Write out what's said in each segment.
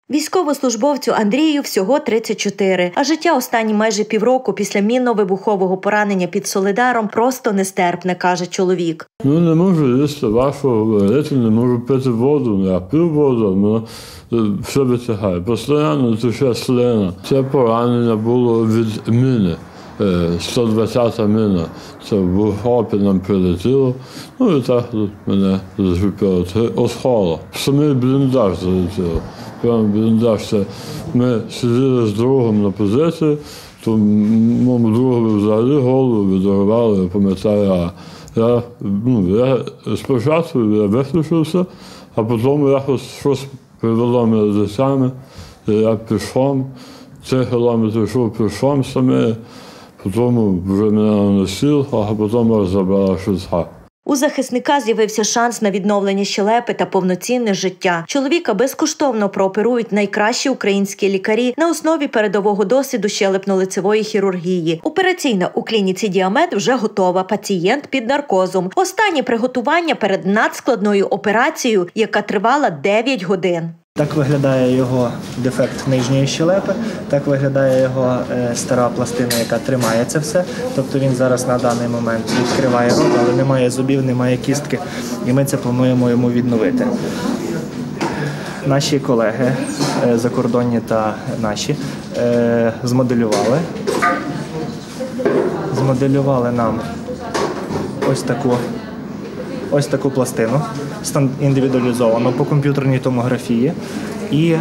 Військовослужбовцю Андрію всього 34, а життя останні майже півроку після мінно-вибухового поранення під Солидаром просто нестерпне, каже чоловік. Не можу їсти важко говорити, не можу пити воду, я пив воду, все витягає. Постійно тече слина. Це поранення було від міни. 120-та міна, це в окопі нам прилетіло, і так мене зачепило. Це осколо. Самий бліндаж залетіло. Прямо бліндаж. Це ми сиділи з другом на позиції, то моєму другові взагалі голову відірвали, я пам'ятаю. Я спочатку виключився, а потім якось щось привело мене до тями, я пішов, 3 кілометри йшов пішов саме. Потім вже мене носив, а потім розібрала швидка. У захисника з'явився шанс на відновлення щелепи та повноцінне життя. Чоловіка безкоштовно прооперують найкращі українські лікарі на основі передового досвіду щелепно-лицевої хірургії. Операційна у клініці «Діамет» вже готова. Пацієнт під наркозом. Останнє приготування перед надскладною операцією, яка тривала 9 годин. Так виглядає його дефект нижньої щелепи, так виглядає його стара пластина, яка тримає це все. Тобто він зараз на даний момент відкриває рот, але немає зубів, немає кістки, і ми це плануємо йому відновити. Наші колеги закордонні та наші змоделювали нам ось таку пластину, індивідуалізовану по комп'ютерній томографії. І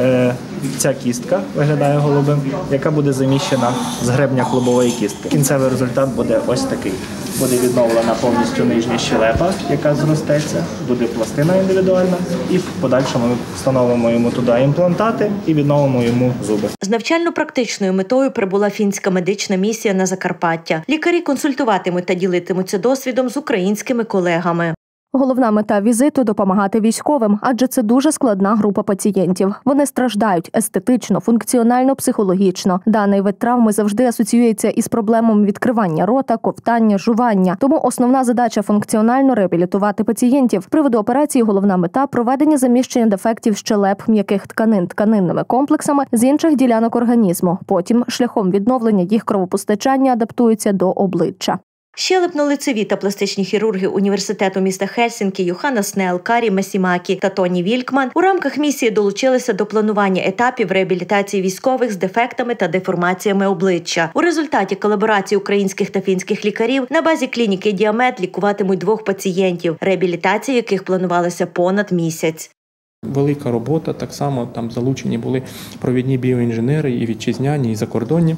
ця кістка виглядає голубим, яка буде заміщена з гребня клубової кістки. Кінцевий результат буде ось такий. Буде відновлена повністю нижня щелепа, яка зростеться, буде пластина індивідуальна, і в подальшому ми встановимо йому туди імплантати і відновимо йому зуби. З навчально-практичною метою прибула фінська медична місія на Закарпаття. Лікарі консультуватимуть та ділитимуться досвідом з українськими колегами. Головна мета візиту – допомагати військовим, адже це дуже складна група пацієнтів. Вони страждають естетично, функціонально, психологічно. Даний вид травми завжди асоціюється із проблемами відкривання рота, ковтання, жування. Тому основна задача – функціонально реабілітувати пацієнтів. З приводу операції головна мета – проведення заміщення дефектів щелеп, м'яких тканин тканинними комплексами з інших ділянок організму. Потім шляхом відновлення їх кровопостачання адаптуються до обличчя. Щелепно-лицеві та пластичні хірурги університету міста Хельсінкі Юхана Снел, Карі Масімакі та Тоні Вількман у рамках місії долучилися до планування етапів реабілітації військових з дефектами та деформаціями обличчя. У результаті колаборації українських та фінських лікарів на базі клініки «Діамет» лікуватимуть 2 пацієнтів, реабілітація яких планувалася понад місяць. Велика робота, так само там залучені були провідні біоінженери і вітчизняні, і закордонні,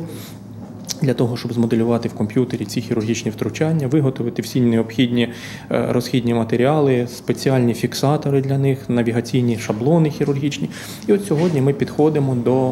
для того, щоб змоделювати в комп'ютері ці хірургічні втручання, виготовити всі необхідні розхідні матеріали, спеціальні фіксатори для них, навігаційні шаблони хірургічні. І от сьогодні ми підходимо до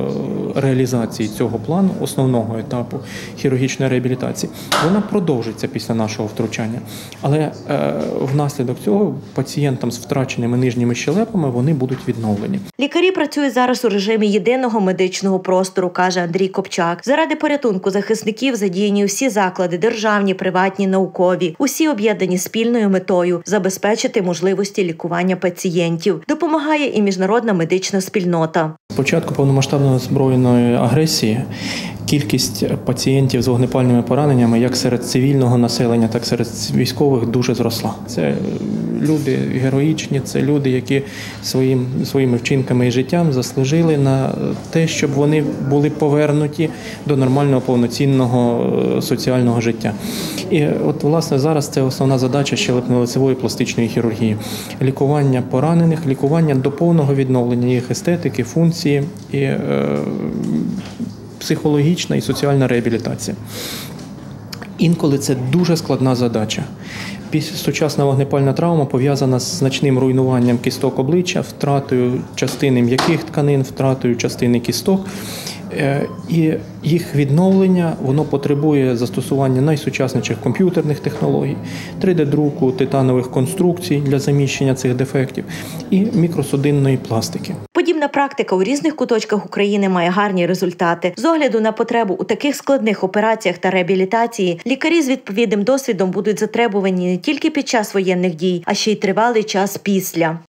реалізації цього плану, основного етапу хірургічної реабілітації. Вона продовжиться після нашого втручання, але внаслідок цього пацієнтам з втраченими нижніми щелепами вони будуть відновлені. Лікарі працюють зараз у режимі єдиного медичного простору, каже Андрій Копчак. Заради порятунку захисників задіяні усі заклади – державні, приватні, наукові. Усі об'єднані спільною метою – забезпечити можливості лікування пацієнтів. Допомагає і міжнародна медична спільнота. З початку повномасштабної збройної агресії кількість пацієнтів з вогнепальними пораненнями як серед цивільного населення, так і серед військових дуже зросла. Це люди героїчні, це люди, які своїми вчинками і життям заслужили на те, щоб вони були повернуті до нормального, повноцінного соціального життя. І от, власне, зараз це основна задача щелепно-лицевої пластичної хірургії. Лікування поранених, лікування до повного відновлення їх естетики, функції і психологічна і соціальна реабілітація. Інколи це дуже складна задача. Сучасна вогнепальна травма пов'язана з значним руйнуванням кісток обличчя, втратою частини м'яких тканин, втратою частини кісток. І їх відновлення, воно потребує застосування найсучасніших комп'ютерних технологій, 3D-друку, титанових конструкцій для заміщення цих дефектів і мікросудинної пластики. Подібна практика у різних куточках України має гарні результати. З огляду на потребу у таких складних операціях та реабілітації, лікарі з відповідним досвідом будуть затребувані не тільки під час воєнних дій, а ще й тривалий час після.